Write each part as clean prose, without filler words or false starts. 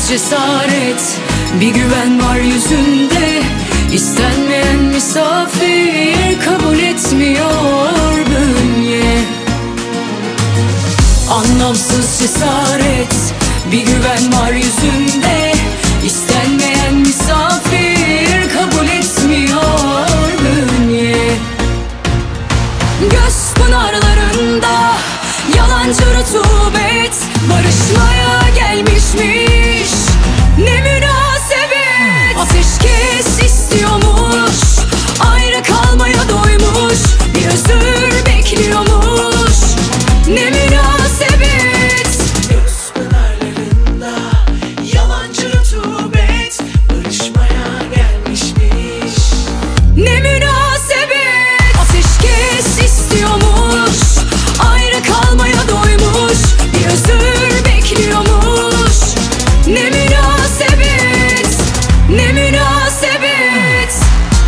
Anlamsız cesaret, bir güven var yüzünde. İstenmeyen misafir kabul etmiyor bünye. Anlamsız cesaret, bir güven var yüzünde. İstenmeyen misafir kabul etmiyor bünye. Göz pınarlarında yalancı rutubet barışmaya gelmişmiş. Ne münasebet, ateşkes istiyormuş. Ayrı kalmaya doymuş, bir özür bekliyormuş. Ne münasebet. Göz pınarlarında yalancı rutubet barışmaya gelmişmiş. Ne münasebet, ateşkes istiyormuş. Ayrı kalmaya doymuş, bir özür bekliyormuş. Ne münasebet, ne münasebet.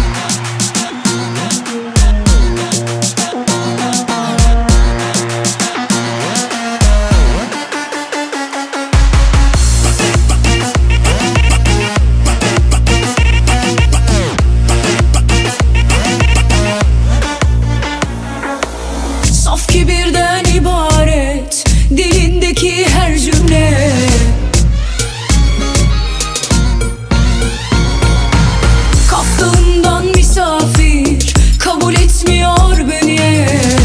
Saf kibirden ibaret dilindeki her cümle. Kaftalından misafir kabul etmiyor beni.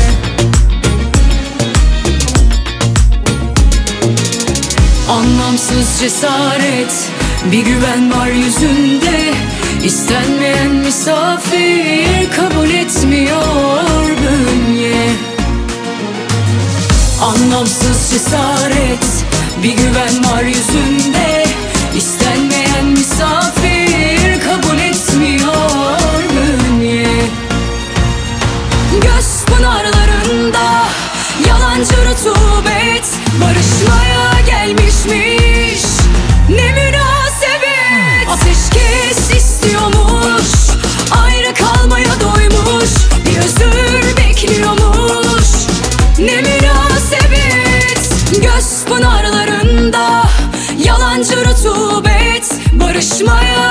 Anlamsız cesaret, bir güven var yüzünde. İstenmeyen misafir kabul etmiyor bünye. Anlamsız cesaret, bir güven var yüzünde. İstenmeyen misafir kabul etmiyor bünye. Göz pınarlarında yalancı rutubet barışmaya gelmişmiş. Ne münasebet, ateşkes istiyormuş. Ayrı kalmaya doymuş, bir özür bekliyormuş. Ne münasebet. Göz pınarlarında yalancı rutubet barışmaya